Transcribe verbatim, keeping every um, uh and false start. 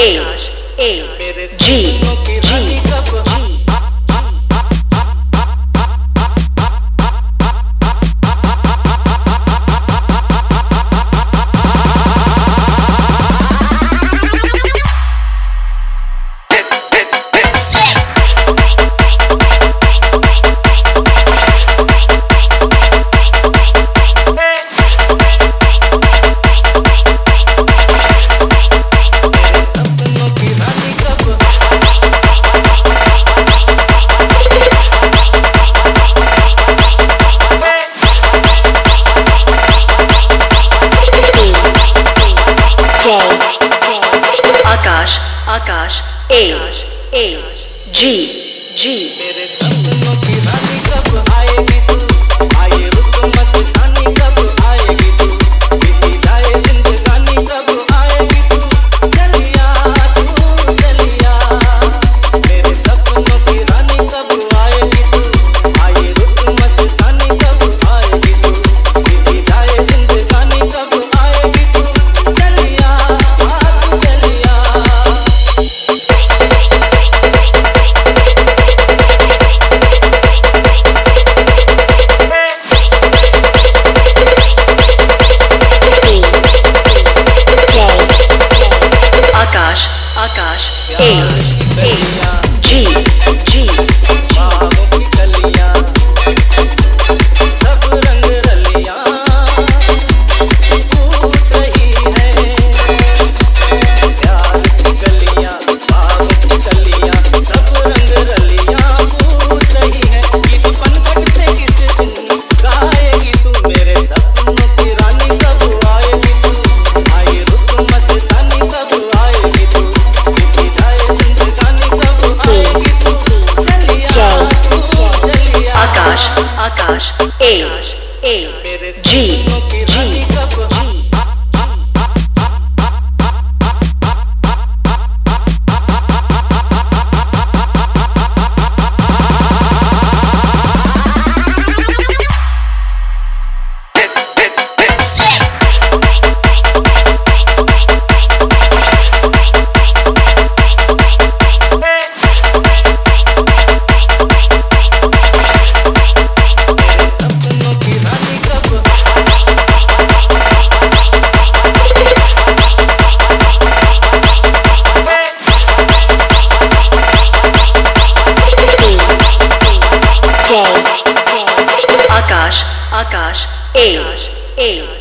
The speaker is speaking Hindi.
A G G Akash Akash A A G G मेरे सपनों की रानी कब आएगी तू, आए रुक मस्तानी कब आएगी तू, बीती जाए जिंदगानी कब आएगी तू, चलिया तू चलिया। मेरे सपनों की रानी कब आएगी तू, आए रुक मस्तानी कब आएगी तू, बीती जाए जिंदगानी कब आएगी तू, चलिया तू चलिया। Akash Akash A A G G बाहों की कलियां सब रंग रलियां पूछ रही है, प्यार की कलियां बाहों की कलियां सब रंग रलियां पूछ रही है, गीत पनघट से किस दिन गाएगी तू, मेरे सपनों की रानी कब आएगी तू, आई रुक मस्तानी कब आएगी तू, बीती जाए जिंदगानी कब आएगी तू, चलिया तू चलिया। आकाश आकाश A A मेरे G सपनों की रानी G कब आकाश आकाश A A